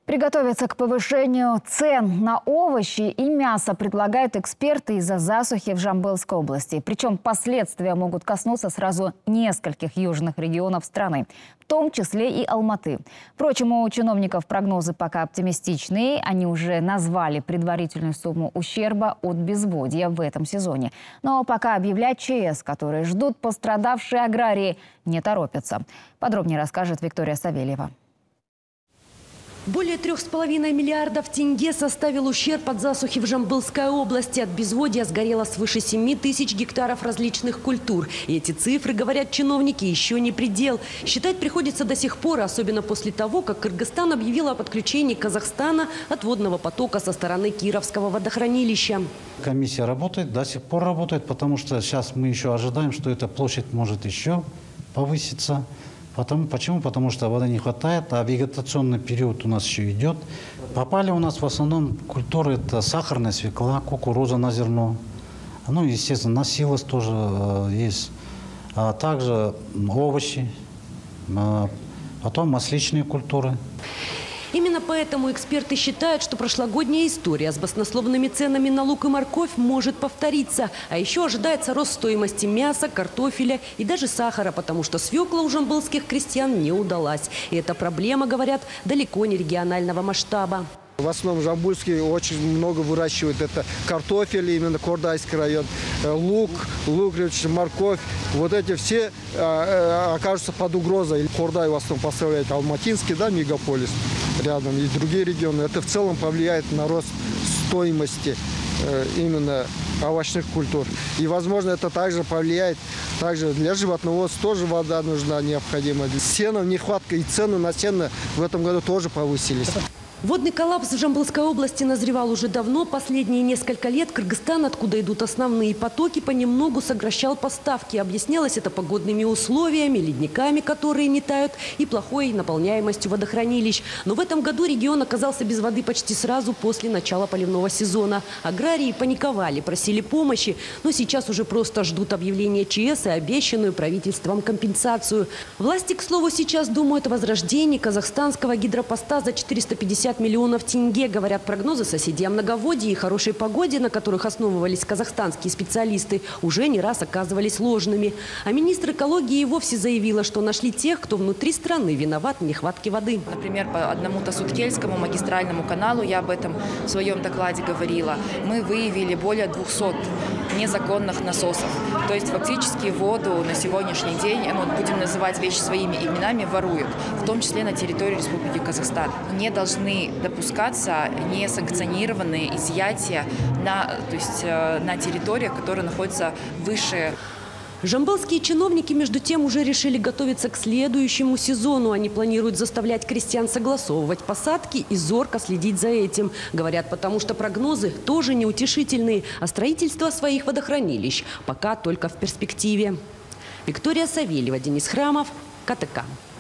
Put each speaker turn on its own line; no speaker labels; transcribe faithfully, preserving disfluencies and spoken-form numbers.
Приготовиться к повышению цен на овощи и мясо предлагают эксперты из-за засухи в Жамбылской области. Причем последствия могут коснуться сразу нескольких южных регионов страны, в том числе и Алматы. Впрочем, у чиновников прогнозы пока оптимистичные. Они уже назвали предварительную сумму ущерба от безводья в этом сезоне. Но пока объявлять ЧС, которые ждут пострадавшие аграрии, не торопятся. Подробнее расскажет Виктория Савельева.
Более трех с половиной миллиардов тенге составил ущерб от засухи в Жамбылской области. От безводья сгорело свыше семи тысяч гектаров различных культур. И эти цифры, говорят чиновники, еще не предел. Считать приходится до сих пор, особенно после того, как Кыргызстан объявил о подключении Казахстана от водного потока со стороны Кировского водохранилища.
Комиссия работает, до сих пор работает, потому что сейчас мы еще ожидаем, что эта площадь может еще повыситься. Потому, почему? Потому что воды не хватает, а вегетационный период у нас еще идет. Попали у нас в основном культуры, это сахарная свекла, кукуруза на зерно. Ну, естественно, на силос тоже э, есть. А также овощи, э, потом масличные культуры.
Именно поэтому эксперты считают, что прошлогодняя история с баснословными ценами на лук и морковь может повториться. А еще ожидается рост стоимости мяса, картофеля и даже сахара, потому что свекла у жамбылских крестьян не удалась. И эта проблема, говорят, далеко не регионального масштаба.
В основном Жамбылский очень много выращивают. Это картофель, именно Кордайский район, лук, лук, морковь. Вот эти все э, окажутся под угрозой. Кордай в основном поставляет Алматинский, да, мегаполис рядом, и другие регионы. Это в целом повлияет на рост стоимости э, именно овощных культур. И, возможно, это также повлияет, также для животноводства тоже вода нужна, необходима. Сена нехватка, и цены на сено в этом году тоже повысились.
Водный коллапс в Жамбылской области назревал уже давно. Последние несколько лет Кыргызстан, откуда идут основные потоки, понемногу сокращал поставки. Объяснялось это погодными условиями, ледниками, которые не тают, и плохой наполняемостью водохранилищ. Но в этом году регион оказался без воды почти сразу после начала поливного сезона. Аграрии паниковали, просили помощи, но сейчас уже просто ждут объявления ЧС и обещанную правительством компенсацию. Власти, к слову, сейчас думают о возрождении казахстанского гидропоста за четыреста пятьдесят миллионов тенге, говорят прогнозы соседей о многоводье и хорошей погоде, на которых основывались казахстанские специалисты, уже не раз оказывались ложными. А министр экологии и вовсе заявила, что нашли тех, кто внутри страны виноват в нехватке воды.
Например, по одному Тасуткельскому магистральному каналу, я об этом в своем докладе говорила, мы выявили более двухсот незаконных насосов. То есть фактически воду на сегодняшний день, ну, будем называть вещи своими именами, воруют, в том числе на территории Республики Казахстан. Не должны допускаться несанкционированные изъятия на, то есть, на территориях, которые находятся выше.
Жамбылские чиновники, между тем, уже решили готовиться к следующему сезону. Они планируют заставлять крестьян согласовывать посадки и зорко следить за этим. Говорят, потому что прогнозы тоже неутешительные, а строительство своих водохранилищ пока только в перспективе. Виктория Савельева, Денис Храмов, КТК.